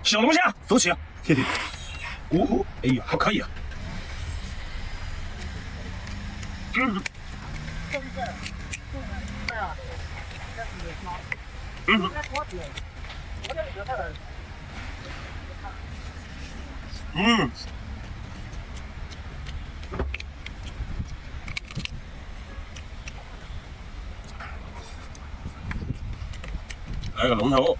小龙虾，走起！嘿嘿，哦，哎呀，还可以啊。嗯。嗯。嗯。来个龙头。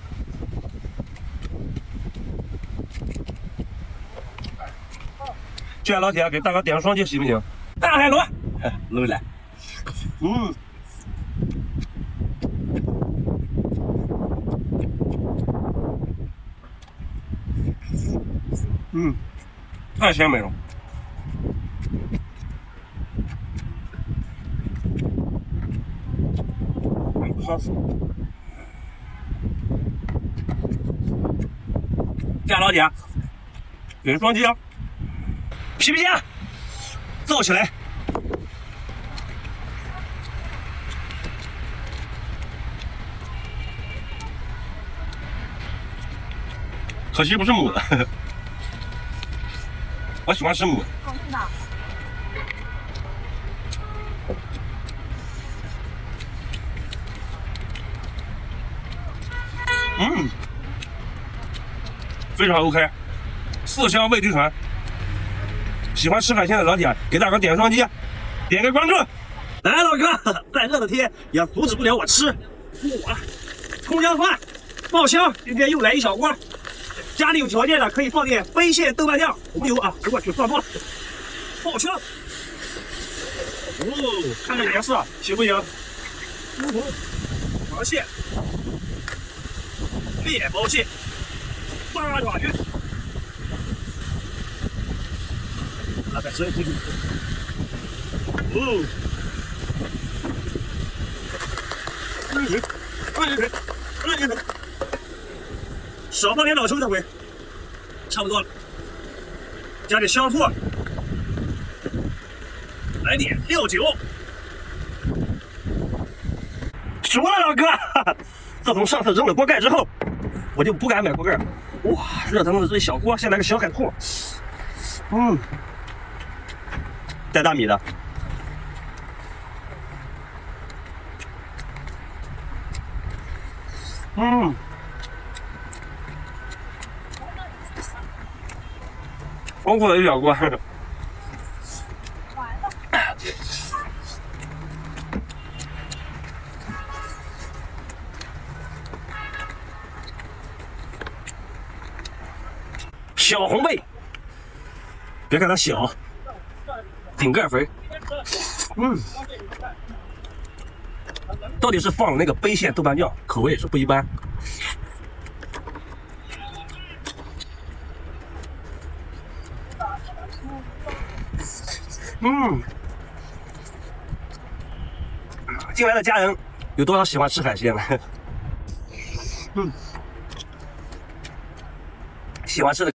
这样老铁给大哥点个双击行不行？大海螺，撸来。嗯。嗯，太鲜美了。好。这样老铁，给个双击啊！皮皮虾，造起来！可惜不是母的，我喜欢吃母的。嗯，非常 OK， 四香味俱全。喜欢吃海鲜的老铁，给大哥点个双击，点个关注。来，老哥，再热的天也阻止不了我吃。哇，葱姜蒜爆香，今天又来一小锅。家里有条件的可以放点飞蟹豆瓣酱，红油啊！我去，放多了，爆香。哦，看这颜色行不行？乌头、螃蟹、面包蟹、八爪鱼。啊，再吃一口。哦，少放点老抽这回，差不多了。加点香醋，来点料酒。熟了，老哥。自从上次扔了锅盖之后，我就不敢买锅盖了。哇，热腾腾的这一小锅，先来个小海兔。嗯，带大米的。嗯。丰富的一小锅。小红贝，别看它小，顶盖肥。嗯，到底是放了那个杯蟹豆瓣酱，口味也是不一般。嗯，进来的家人有多少喜欢吃海鲜的？嗯，喜欢吃的。